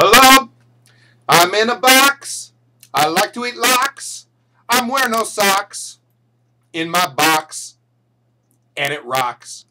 Hello? I'm in a box. I like to eat lox. I'm wearing no socks in my box, and it rocks.